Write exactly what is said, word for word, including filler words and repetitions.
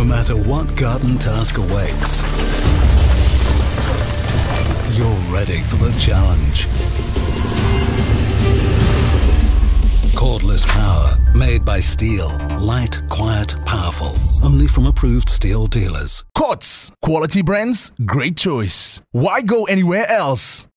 matter what garden task awaits, you're ready for the challenge. Cordless power, made by STIHL. Light, quiet, powerful. Only from approved STIHL dealers. Cords, quality brands, great choice. Why go anywhere else?